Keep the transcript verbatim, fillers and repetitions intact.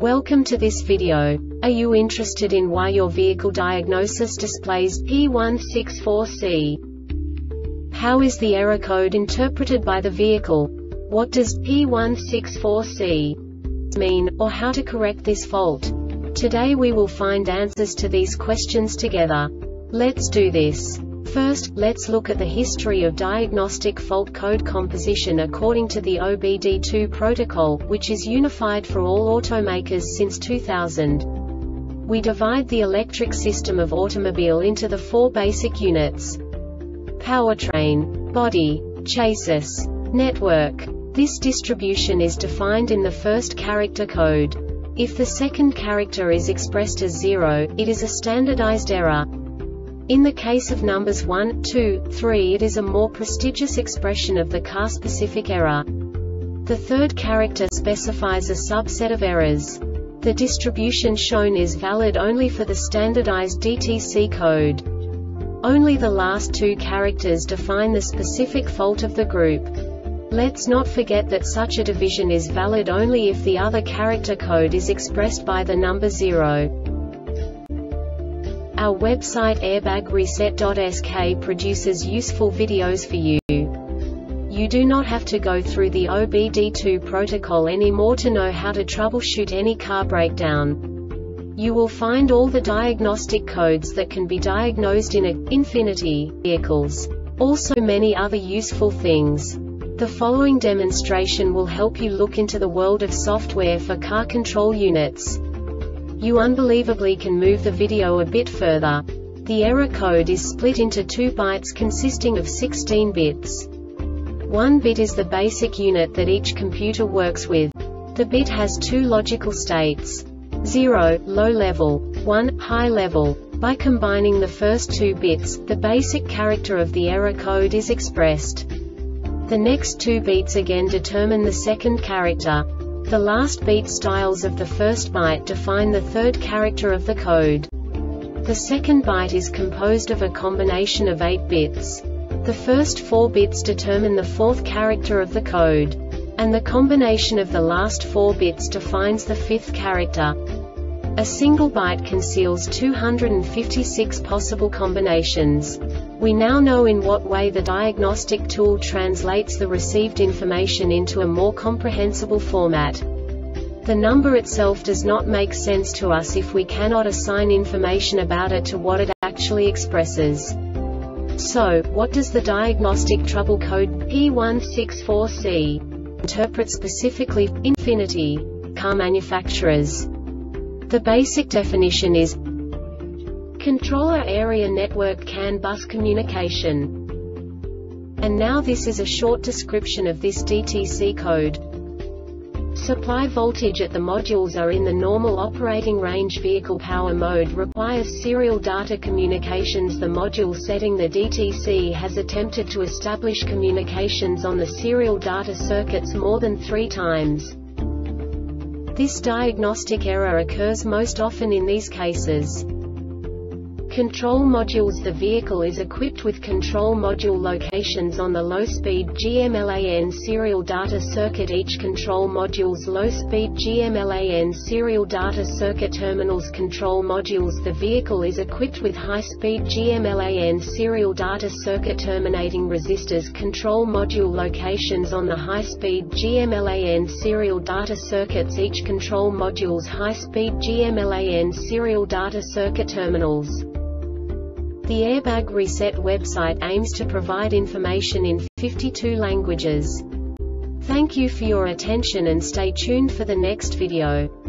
Welcome to this video. Are you interested in why your vehicle diagnosis displays P one six four C? How is the error code interpreted by the vehicle? What does P one six four C mean, or how to correct this fault? Today we will find answers to these questions together. Let's do this. First, let's look at the history of diagnostic fault code composition according to the O B D two protocol, which is unified for all automakers since two thousand. We divide the electric system of automobile into the four basic units: powertrain, body, chassis, network. This distribution is defined in the first character code. If the second character is expressed as zero, it is a standardized error. In the case of numbers one, two, three, it is a more prestigious expression of the car-specific error. The third character specifies a subset of errors. The distribution shown is valid only for the standardized D T C code. Only the last two characters define the specific fault of the group. Let's not forget that such a division is valid only if the other character code is expressed by the number zero. Our website airbag reset dot S K produces useful videos for you. You do not have to go through the O B D two protocol anymore to know how to troubleshoot any car breakdown. You will find all the diagnostic codes that can be diagnosed in a Infiniti vehicles. Also many other useful things. The following demonstration will help you look into the world of software for car control units. You unbelievably can move the video a bit further. The error code is split into two bytes consisting of sixteen bits. One bit is the basic unit that each computer works with. The bit has two logical states: zero, low level, one, high level. By combining the first two bits, the basic character of the error code is expressed. The next two bits again determine the second character. The last beat styles of the first byte define the third character of the code. The second byte is composed of a combination of eight bits. The first four bits determine the fourth character of the code. And the combination of the last four bits defines the fifth character. A single byte conceals two hundred fifty-six possible combinations. We now know in what way the diagnostic tool translates the received information into a more comprehensible format. The number itself does not make sense to us if we cannot assign information about it to what it actually expresses. So, what does the diagnostic trouble code P one six four C interpret specifically for Infiniti car manufacturers? The basic definition is Controller Area Network C A N Bus Communication. And now this is a short description of this D T C code. Supply voltage at the modules are in the normal operating range. Vehicle power mode requires serial data communications. The module setting the D T C has attempted to establish communications on the serial data circuits more than three times. This diagnostic error occurs most often in these cases. Control modules. The vehicle is equipped with control module locations on the low-speed G M L A N serial data circuit. Each control module's low-speed G M L A N serial data circuit terminals control modules. The vehicle is equipped with high-speed G M L A N serial data circuit terminating resistors. Control module locations on the high-speed G M L A N serial data circuits. Each control module's high-speed G M L A N serial data circuit terminals. The Airbag Reset website aims to provide information in fifty-two languages. Thank you for your attention and stay tuned for the next video.